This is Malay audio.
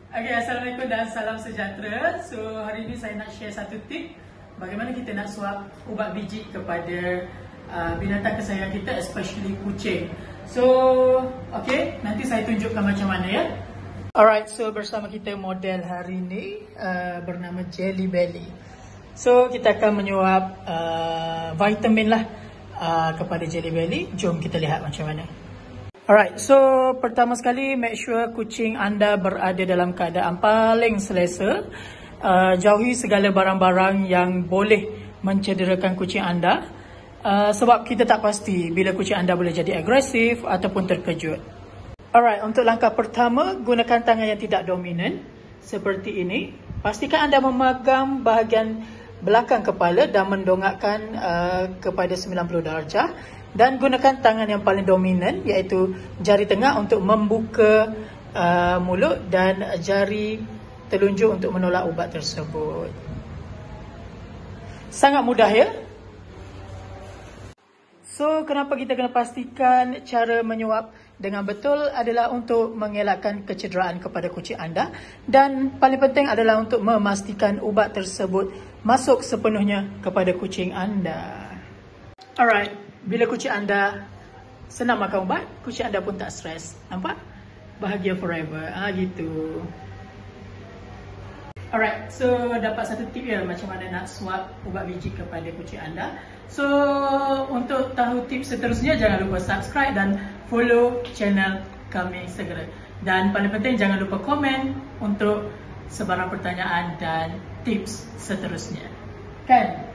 Okay, Assalamualaikum dan salam sejahtera. So, hari ini saya nak share satu tip bagaimana kita nak suap ubat biji kepada binatang kesayangan kita, especially kucing. So, okay, nanti saya tunjukkan macam mana ya. Alright, so bersama kita model hari ini bernama Jelly Belly. So, kita akan menyuap vitamin lah kepada Jelly Belly. Jom kita lihat macam mana. Alright, so pertama sekali make sure kucing anda berada dalam keadaan paling selesa. Jauhi segala barang-barang yang boleh mencederakan kucing anda. Sebab kita tak pasti bila kucing anda boleh jadi agresif ataupun terkejut. Alright, untuk langkah pertama, gunakan tangan yang tidak dominan seperti ini. Pastikan anda memegang bahagian belakang kepala dan mendongakkan kepada 90 darjah. Dan gunakan tangan yang paling dominan iaitu jari tengah untuk membuka mulut dan jari telunjuk untuk menolak ubat tersebut. Sangat mudah ya. So, kenapa kita kena pastikan cara menyuap dengan betul adalah untuk mengelakkan kecederaan kepada kucing anda. Dan paling penting adalah untuk memastikan ubat tersebut masuk sepenuhnya kepada kucing anda. Alright. Bila kucing anda senang makan ubat, kucing anda pun tak stres. Nampak? Bahagia forever. Gitu. Alright, so dapat satu tip ya macam mana nak suap ubat biji kepada kucing anda. So, untuk tahu tips seterusnya, jangan lupa subscribe dan follow channel kami segera. Dan paling penting, jangan lupa komen untuk sebarang pertanyaan dan tips seterusnya. Kan?